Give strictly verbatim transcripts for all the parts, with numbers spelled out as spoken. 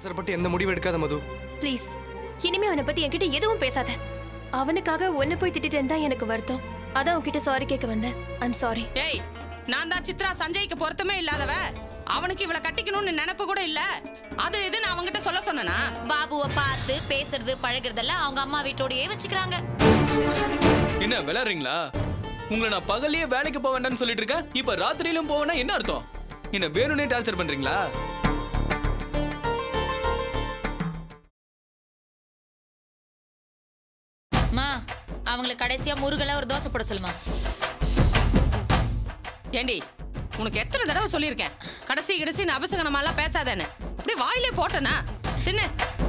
அவசரப்பட்டு எந்த முடிவு எடுக்காத மது. ப்ளீஸ் இனிமே அவனை பத்தி என்கிட்ட எதுவும் பேசாத. அவனுக்காக ஒன்னு போய் திட்டிட்டு தான் எனக்கு வருத்தம். அதான் உன்கிட்ட சாரி கேட்க வந்தேன். I'm sorry. ஏய், நான் தான் சித்ரா சஞ்சய்க்கு பொருத்தமே இல்லாதவ. அவனுக்கு இவளை கட்டிக்கணும்னு நினைப்பு கூட இல்ல. அது இது நான் அவங்கிட்ட சொல்ல சொன்னா? பாபுவை பார்த்து பேசுறது பழகுறதெல்லாம் அவங்க அம்மா வீட்டோடயே வச்சுக்கிறாங்க. என்ன விளையாடுறீங்களா? உங்களை நான் பகல்லையே வேலைக்கு போக வேண்டாம்னு சொல்லிட்டு இருக்கேன். இப்ப ராத்திரியிலும் போவேன்னா என்ன அர்த்தம்? என்ன வேணும்னே டார்ச்சர் பண்றீங்களா? மா, அவங்களை கடைசியா முருகல ஒரு தோசை போட சொல்லுமா. ஏண்டி, உனக்கு எத்தனை தடவை சொல்லியிருக்கேன் கடைசி கடைசி அபசகனமாலாம் பேசாதேன்னு. அப்படியே வாயிலே போட்டனா தின்னு.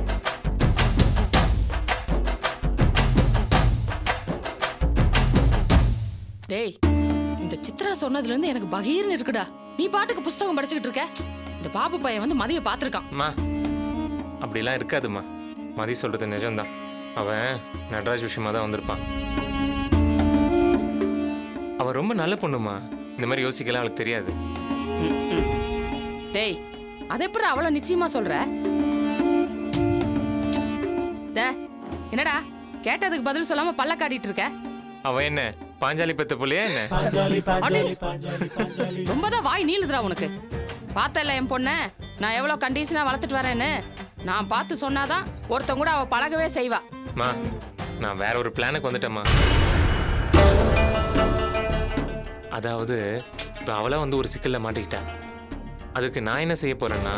டேய், இந்த சித்ரா சொன்னதுல இருந்து எனக்கு பகீர்னு இருக்குடா. நீ பாட்டுக்கு புஸ்தகம் படிச்சுக்கிட்டு இருக்க. இந்த பாபு பையன் வந்து மதிய பாத்துருக்கான். அம்மா அப்படிலாம் இருக்காதுமா. மதி சொல்றது நிஜம்தான். அவன் நடராஜ் விஷயமா தான் வந்திருப்பான். அவன் ரொம்ப நல்ல பொண்ணுமா. இந்த மாதிரி யோசிக்கலாம் அவளுக்கு தெரியாது. டேய், அதை எப்படி அவ்வளவு நிச்சயமா சொல்ற? என்னடா கேட்டதுக்கு பதில் சொல்லாம பல்ல காட்டிட்டு இருக்க? அவன் என்ன பாஞ்சாலி பெத்த புள்ளையா என்ன? ரொம்பதான் வாய் நீளுதுடா உனக்கு. பார்த்தல என் பொண்ண நான் எவ்வளவு கண்டிஷனா வளர்த்துட்டு வரேன்னு. நான் பார்த்து சொன்னாதான் ஒருத்தன் கூட அவ பழகவே செய்வா. மா, நான் வேற ஒரு பிளானுக்கு வந்துட்டேம்மா. அதாவது இப்ப அவளா வந்து ஒரு சிக்கல்ல மாட்டிக்கிட்டா. அதுக்கு நான் என்ன செய்ய போறேன்னா,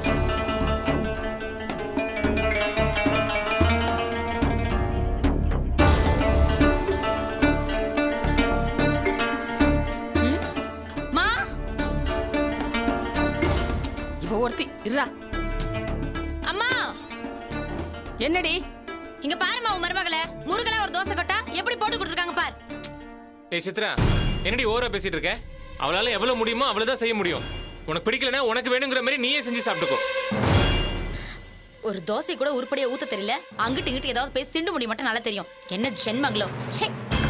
ஒருத்தி இருடா. அம்மா, என்னடி இங்க பாருமா, உன் மருமகளே முருகல ஒரு தோசை கொட்டா எப்படி போட்டு கொடுத்துருக்காங்க பார். ஏய் சித்ரா, என்னடி ஓவரா பேசிட்டு இருக்க? அவளால எவ்வளவு முடியுமோ அவ்வளவுதான் செய்ய முடியும். உனக்கு பிடிக்கலன்னா உனக்கு வேணுங்கிற மாதிரி நீயே செஞ்சு சாப்பிட்டுக்கோ. ஒரு தோசை கூட உருப்படியா ஊத்த தெரியல. அங்கிட்டு இங்கிட்டு ஏதாவது பேசி சிண்டு முடி மட்டும் நல்லா தெரியும். என்ன ஜென்மங்களோ. ச்சே.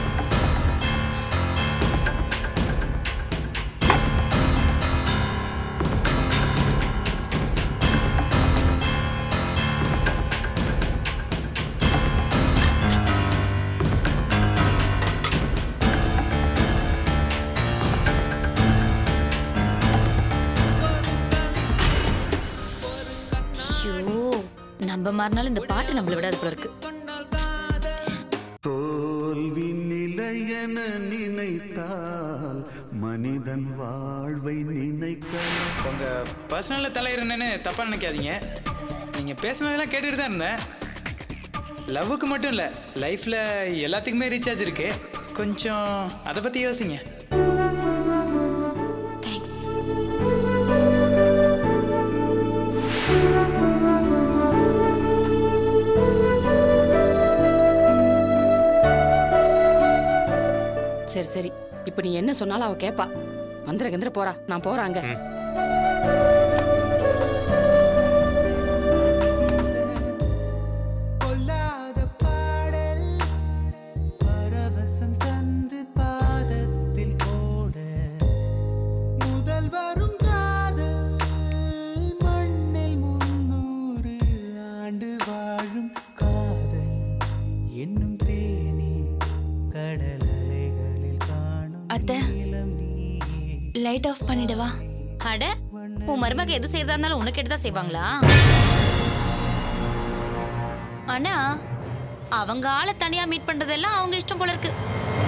நம்ம மாறினாலும் இந்த பாட்டு நம்மள விடாது போல இருக்கு. தோல்வி நிலையென நினைத்தால் மனிதன் வாழ்வை நினைக்கலாம். உங்க பர்சனல்ல தலையிறன்னு தப்பா நினைக்காதீங்க. நீங்க பேசுனதெல்லாம் கேட்டுட்டு தான் இருந்தேன். லவ்வுக்கு மட்டும் இல்ல, லைஃப்ல எல்லாத்துக்குமே ரீசார்ஜ் இருக்கு. கொஞ்சம் அதை பத்தி யோசிங்க. தேங்க்ஸ். சரி சரி, இப்ப நீ என்ன சொன்னாலும் அவ கேப்பா. வந்துற கந்திர போறா, நான் போறாங்க. லைட் ஆஃப் பண்ணிடவா? அட, உன் மருமக எது செய்யறதா இருந்தாலும் உனக்கு கேட்டுதான் செய்வாங்களா? ஆனா அவங்க ஆளை தனியா மீட் பண்றதெல்லாம் அவங்க இஷ்டம் போல இருக்கு.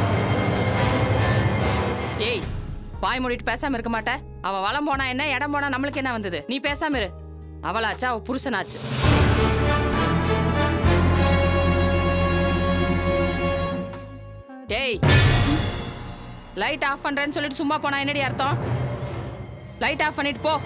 ஏய், வாய் மூடிட்டு பேசாம இருக்க மாட்ட? அவ வளம் போனா என்ன, இடம் போனா நம்மளுக்கு என்ன வந்தது? நீ பேசாம இரு. அவளாச்சா அவ புருஷனாச்சு. ஏய், லைட் ஆஃப் பண்றேன்னு சொல்லிட்டு சும்மா போனா என்னடி அர்த்தம்? லைட் ஆஃப் பண்ணிட்டு போ.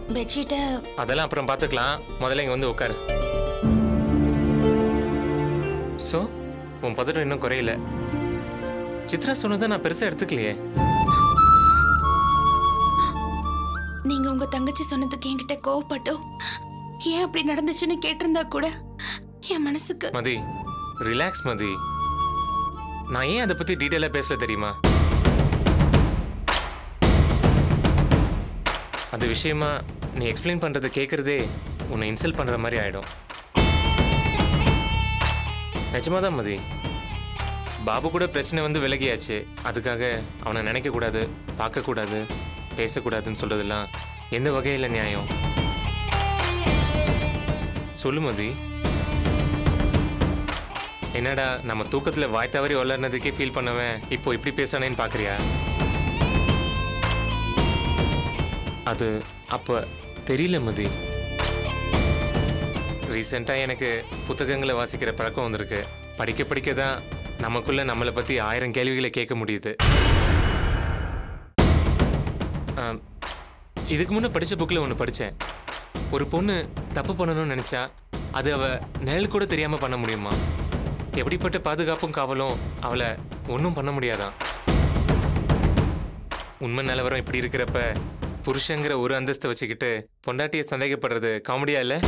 பெட்ஷீட்டை அதெல்லாம் அப்புறம் பார்த்துக்கலாம். முதல்ல இங்க வந்து உட்காரு. சோ உன் பதட்டம் இன்னும் குறையல. சித்ரா சொன்னதை நான் பெருசா எடுத்துக்கலையே. நீங்க உங்க தங்கச்சி சொன்னதுக்கு என்கிட்ட கோவப்பட்டோ ஏன் அப்படி நடந்துச்சுன்னு கேட்டிருந்தா கூட என் மனசுக்கு. மதி ரிலாக்ஸ் மதி. நான் ஏன் அதை பத்தி டீட்டெயிலா பேசல தெரியுமா? அது விஷயமா நீ எக்ஸ்பிளைன் பண்றதை கேட்கறதே உன்னை இன்சல்ட் பண்ற மாதிரி ஆயிடும். நிஜமாதான் மதி. பாபு கூட பிரச்சனை வந்து விலகியாச்சு. அதுக்காக அவனை நினைக்க கூடாது, பார்க்க கூடாது, பேசக்கூடாதுன்னு சொல்றதெல்லாம் எந்த வகையில் நியாயம்? சொல்லு மதி. என்னடா நம்ம தூக்கத்துல வாய் தவறி வளர்னதுக்கே ஃபீல் பண்ணவன் இப்போ இப்படி பேசானேன்னு பாக்குறியா? அது அப்ப தெரியல மதி. ரீசெண்டா எனக்கு புத்தகங்களை வாசிக்கிற பழக்கம் வந்திருக்கு. படிக்க படிக்க தான் நமக்குள்ள நம்மளை பத்தி ஆயிரம் கேள்விகளை கேட்க முடியுது. இதுக்கு முன்ன படிச்ச புக்ல ஒன்று படித்தேன். ஒரு பொண்ணு தப்பு பண்ணணும்னு நினைச்சா அது அவ நிழல் கூட தெரியாம பண்ண முடியுமா? எப்படிப்பட்ட பாதுகாப்பும் காவலும் அவளை ஒன்றும் பண்ண முடியாதான். உண்மை நிலவரம் இப்படி இருக்கிறப்ப புருஷங்கிற ஒரு அந்தஸ்தை வச்சுக்கிட்டு பொண்டாட்டியை சந்தேகப்படுறது காமெடியா இல்லை?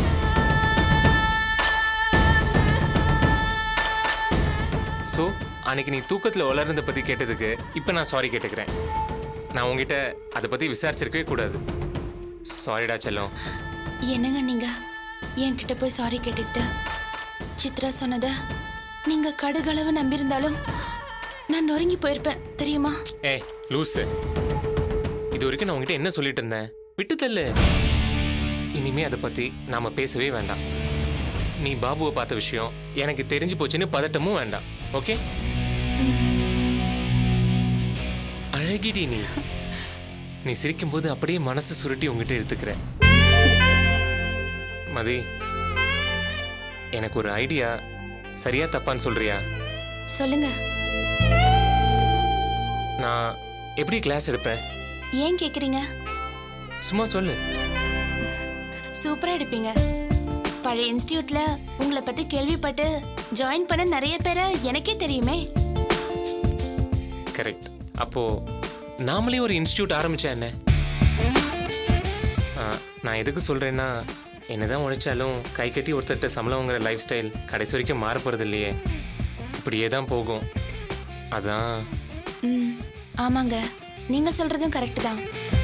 ஸோ அன்னைக்கு நீ தூக்கத்தில் வளர்றதை பற்றி கேட்டதுக்கு இப்போ நான் சாரி கேட்டுக்கிறேன். நான் உங்ககிட்ட அதை பற்றி விசாரிச்சிருக்கவே கூடாது. சாரிடா செல்லம். என்னங்க நீங்க என்கிட்ட போய் சாரி கேட்டுக்கிட்ட சித்ரா சொன்னத நீங்க கடுகளவு நம்பியிருந்தாலும் நான் நொறுங்கி போயிருப்பேன் தெரியுமா? ஏ லூசு, இது வரைக்கும் நான் உங்ககிட்ட என்ன சொல்லிட்டு இருந்தேன்? விட்டு தள்ளு. இனிமே அதை பற்றி நாம பேசவே வேண்டாம். நீ பாபுவை பார்த்த விஷயம் எனக்கு தெரிஞ்சு போச்சுன்னு பதட்டமும் வேண்டாம். ஓகே? அழகிடி நீ. நீ சிரிக்கும் போது அப்படியே மனசு சுருட்டி உங்ககிட்ட எடுத்துக்கிற. மதி, எனக்கு ஒரு ஐடியா. சரியா தப்பான்னு சொல்றியா? சொல்லுங்க. நான் எப்படி கிளாஸ் எடுப்பேன்? ஏன் கேக்குறீங்க? சும்மா சொல்லு. சூப்பரா எடுப்பீங்க. பழைய இன்ஸ்டிடியூட்ல உங்களை பத்தி கேள்விப்பட்டு ஜாயின் பண்ண நிறைய பேரை எனக்கே தெரியுமே. கரெக்ட். அப்போ நாமளே ஒரு இன்ஸ்டிடியூட் ஆரம்பிச்சா என்ன? நான் எதுக்கு சொல்றேன்னா, என்னதான் உழைச்சாலும் கை கட்டி ஒருத்தட்ட சம்பளம்ங்கிற லைஃப் ஸ்டைல் கடைசி வரைக்கும் மாற போறது இல்லையே. இப்படியே தான் போகும். அதான். ம் ஆமாங்க, நீங்க சொல்றதும் கரெக்ட் தான்.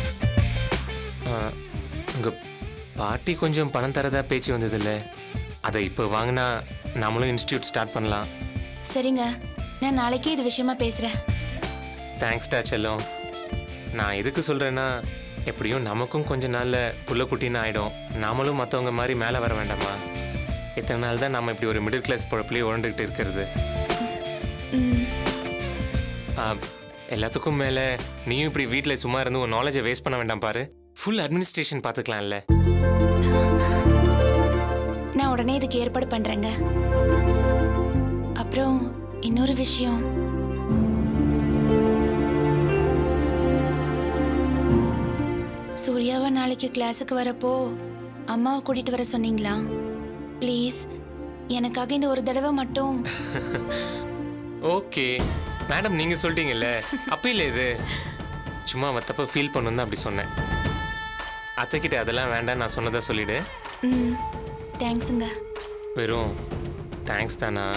உங்க பாட்டி கொஞ்சம் பணம் தரதா பேச்சு வந்தது இல்லை? அதை இப்போ வாங்கினா நம்மளும் இன்ஸ்டிடியூட் ஸ்டார்ட் பண்ணலாம். சரிங்க, நான் நாளைக்கே இது விஷயமா பேசுறேன். தேங்க்ஸ்டா செல்லம். நான் எதுக்கு சொல்றேன்னா, எப்படியும் நமக்கும் கொஞ்ச நாள்ல புள்ள குட்டின்னு ஆயிடும். நாமளும் மற்றவங்க மாதிரி மேலே வர வேண்டாமா? இத்தனை நாள் தான் நம்ம இப்படி ஒரு மிடில் கிளாஸ் பொழப்புலேயே உழந்துக்கிட்டு இருக்கிறது. எல்லாத்துக்கும் மேலே நீயும் இப்படி வீட்டில் சும்மா இருந்து உன் நாலேஜை வேஸ்ட் பண்ண வேண்டாம் பாரு. ஃபுல் அட்மினிஸ்ட்ரேஷன் பார்த்துக்கலாம்ல. நான் உடனே இதுக்கு ஏற்பாடு பண்றேங்க. அப்புறம் இன்னொரு விஷயம், சூர்யாவை நாளைக்கு கிளாஸுக்கு வரப்போ அம்மாவை கூட்டிட்டு வர சொன்னீங்களா? ப்ளீஸ் எனக்காக இந்த ஒரு தடவை மட்டும். ஓகே மேடம், நீங்க சொல்லிட்டீங்கல்ல, அப்ப இல்லை இது சும்மா மத்தப்ப ஃபீல் பண்ணணும் தான் அப்படி சொன்னேன். அத்தைக்கிட்ட அதெல்லாம் வேண்டாம், நான் சொன்னதா சொல்லிடு. ம் தேங்க்ஸுங்க. வெறும் தேங்க்ஸ் தானா?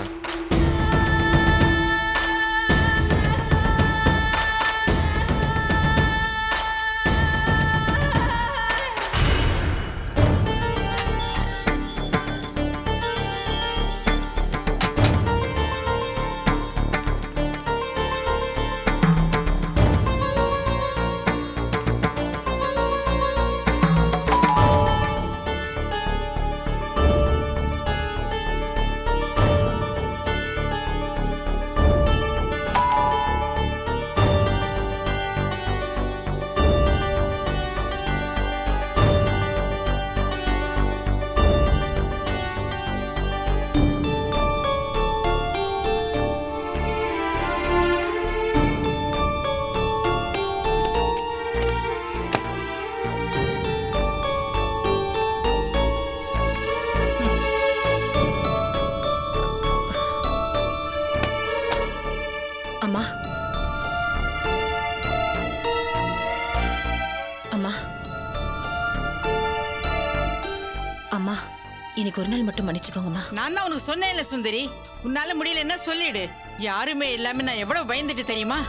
இன்னைக்கு ஒரு நாள் மட்டும் மன்னிச்சுக்கோங்கம்மா. நான் தான் உனக்கு சொன்னேன்ல சுந்தரி, உன்னால முடியலன்னா சொல்லிடு. யாருமே இல்லாம நான் எவ்வளவு பயந்துட்டு தெரியுமா?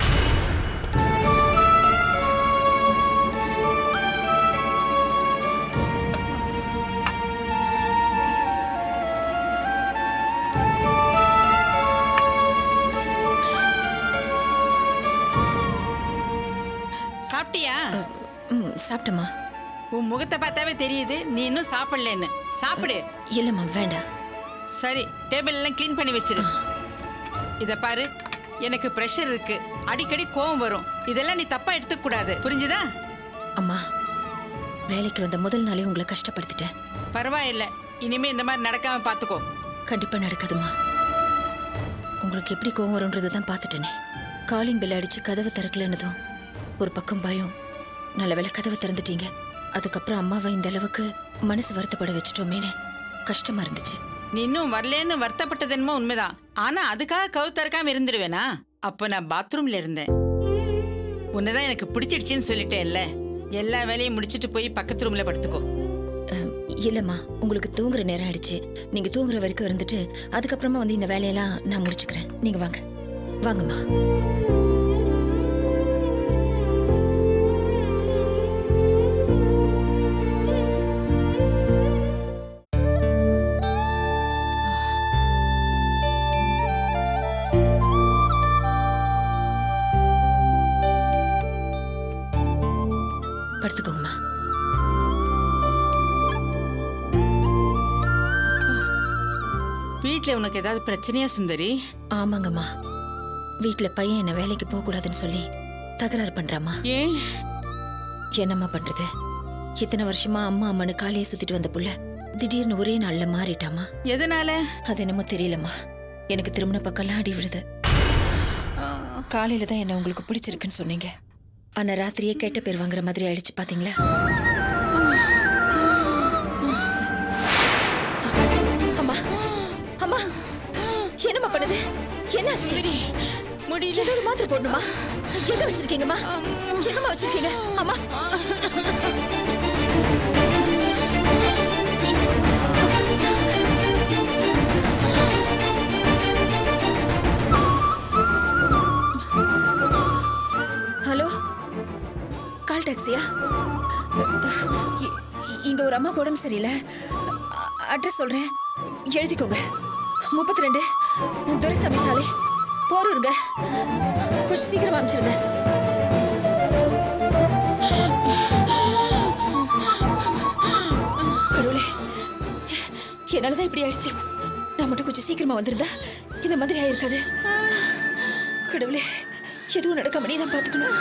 சாப்பிட்டியா? ம், சாப்பிட்டம்மா. உன் முகத்தை பார்த்தாவே தெரியுது நீ இன்னும் சாப்பிடலன்னு. சாப்பிடு. இல்லம்மா, வேண்டாம். சரி, டேபிள் எல்லாம் க்ளீன் பண்ணி வச்சிரு. இத பாரு, எனக்கு பிரஷர் இருக்கு, அடிக்கடி கோவம் வரும். இதெல்லாம் நீ தப்பா எடுத்துக்க கூடாது, புரிஞ்சுதா? அம்மா, வேலைக்கு வந்த முதல் நாளே உங்களை கஷ்டப்படுத்திட்டேன். பரவாயில்ல, இனிமே இந்த மாதிரி நடக்காம பாத்துக்கோ. கண்டிப்பா நடக்காதுமா. உங்களுக்கு எப்படி கோவம் வரும்ன்றது தான் பார்த்துட்டேனே. காலிங் பெல் அடிச்சு கதவை திறக்கலன்னதும் ஒரு பக்கம் பயம். நல்ல வேளை கதவை திறந்துட்டீங்க. அதுக்கப்புறம் அம்மாவை இந்த அளவுக்கு மனசு வருத்தப்பட வச்சுட்டோமேனே கஷ்டமா இருந்துச்சு. நீ இன்னும் வரலன்னு வருத்தப்பட்டது என்னமோ உண்மைதான். ஆனா அதுக்காக கவு திறக்காம இருந்துடுவேனா? அப்ப நான் பாத்ரூம்ல இருந்தேன். உன்னதான் எனக்கு பிடிச்சிடுச்சின்னு சொல்லிட்டேன்ல. எல்லா வேலையும் முடிச்சிட்டு போய் பக்கத்து ரூம்ல படுத்துக்கோ. இல்லம்மா, உங்களுக்கு தூங்குற நேரம் ஆயிடுச்சு. நீங்க தூங்குற வரைக்கும் இருந்துட்டு அதுக்கப்புறமா வந்து இந்த வேலையெல்லாம் நான் முடிச்சுக்கிறேன். நீங்க வாங்க. வாங்கம்மா. படுத்துக்கோங்கம்மா. வீட்டுல உனக்கு ஏதாவது பிரச்சனையா சுந்தரி? ஆமாங்கம்மா, வீட்டுல பையன் என்ன வேலைக்கு போக கூடாதுன்னு சொல்லி தகராறு பண்றாமா. ஏன்? என்னம்மா பண்றது? இத்தனை வருஷமா அம்மா அம்மானு காலையே சுத்திட்டு வந்த புள்ள திடீர்னு ஒரே நாள்ல மாறிட்டாமா. எதனால? அது என்னமோ தெரியலம்மா. எனக்கு திருமண பக்கம்லாம் அடி விழுது. காலையில தான் என்ன உங்களுக்கு பிடிச்சிருக்குன்னு சொன்னீங்க. ஆனா ராத்திரியே கேட்ட பேர் வாங்குற மாதிரி ஆயிடுச்சு பாத்தீங்களா? அம்மா, அம்மா, என்னம்மா பண்ணுது? என்ன சுந்தரி? முடியல. ஏதாவது மாத்திரை போடணுமா? எங்க வச்சிருக்கீங்கம்மா? எங்கம்மா வச்சிருக்கீங்க? அம்மா, ஹலோ, கால் டாக்ஸியா? இங்க ஒரு அம்மா உடம்பு சரியில்லை. அட்ரஸ் சொல்றேன், எழுதிக்கோங்க. முப்பத்தி ரெண்டு துரைசாமி சாலை, போரூருங்க. கொஞ்சம் சீக்கிரம் அமைச்சிருங்க. கடவுளே, என்னாலதான் இப்படி ஆயிடுச்சு. நான் மட்டும் கொஞ்சம் சீக்கிரமா வந்திருந்தா இந்த மாதிரி ஆயிருக்காது. கடவுளே, எதுவும் நடக்காம நீ தான் பாத்துக்கணும்.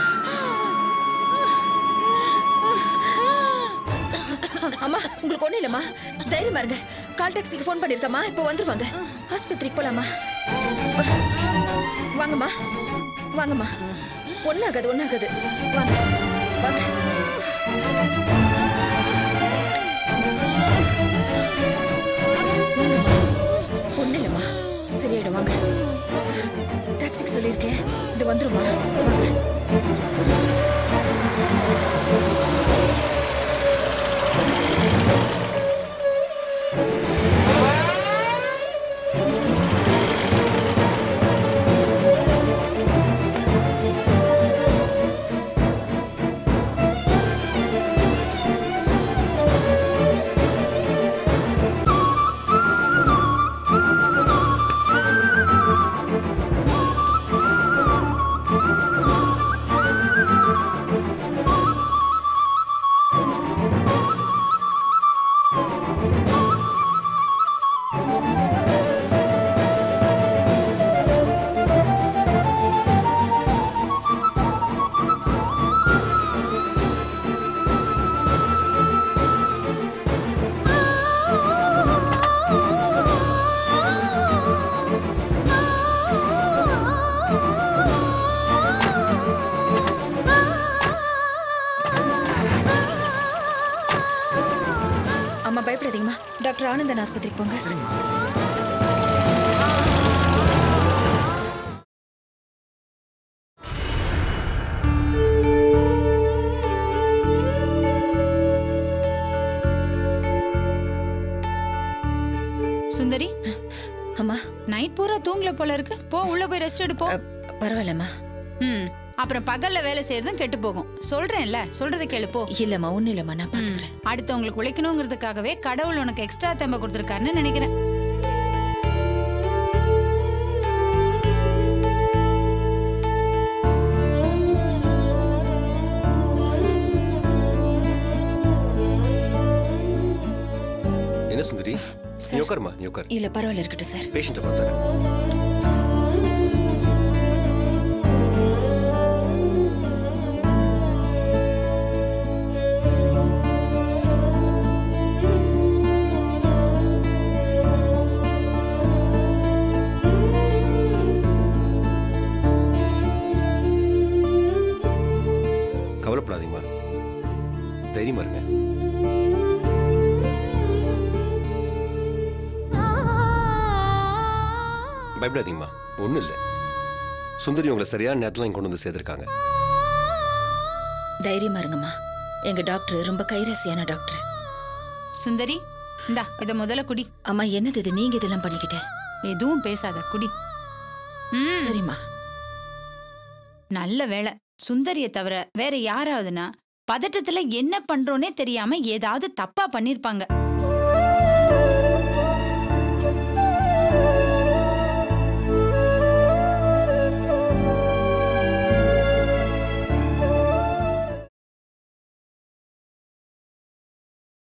அம்மா, உங்களுக்கு ஒண்ணு இல்லம்மா, தைரியமா இருங்க. கால் டாக்ஸிக்கு போன் பண்ணிருக்கம்மா, இப்போ வந்துருவாங்க. ஆஸ்பத்திரிக்கு போலாமா? வாங்கம்மா, வாங்கம்மா. ஒன்னாகாது, ஒன்னாகாது. வாங்க, வாங்க. ஒண்ணு இல்லம்மா, சரியாயிடும். வாங்க. டாக்ஸிக்கு சொல்லியிருக்கேன், இது வந்துருமா? வாங்க. பயப்படாதீங்கம்மா. டாக்டர் ஆனந்தன் ஆஸ்பத்திரிக்கு போங்க. சரிம்மா. சுந்தரி அம்மா நைட் பூரா தூங்கல போல இருக்கு. போ உள்ள போய் ரெஸ்ட் எடுப்போ. பரவாயில்லம்மா. ம் அப்புறம் பகல்ல வேலை செய்யறதும் கெட்டு போகும். சொல்றேன்ல, சொல்றதை கேளு போ. இல்லம்மா ஒண்ணு இல்லம்மா, நான் பாத்துக்கிறேன். அடுத்தவங்களுக்கு உழைக்கணுங்கிறதுக்காகவே கடவுள் உனக்கு எக்ஸ்ட்ரா தெம்ப கொடுத்துருக்காருன்னு நினைக்கிறேன். என்ன சுந்தரி, நீ உட்காருமா, நீ உட்காரு. இல்ல பரவாயில்ல, இருக்கட்டும் சார். பேஷண்ட்டை பார்த்தாரு. கவலைப்படாதீங்கம்மா, தைரியமா இருங்க. பயப்படாதீங்கம்மா, ஒன்றும் இல்லை. சுந்தரி உங்களை சரியான நேரத்தில் இங்கே கொண்டு வந்து சேர்த்துருக்காங்க. தைரியமா இருங்கம்மா, எங்க டாக்டர் ரொம்ப கைராசியான டாக்டர். சுந்தரி இந்தா இத முதல்ல குடி. அம்மா என்னது இது, நீங்க இதெல்லாம் பண்ணிக்கிட்ட? எதுவும் பேசாத, குடி. சரிம்மா. நல்ல வேலை, சுந்தரிய தவிர வேற யாராவதுன்னா பதட்டத்துல என்ன பண்றோன்னே தெரியாம ஏதாவது தப்பா பண்ணிருப்பாங்க.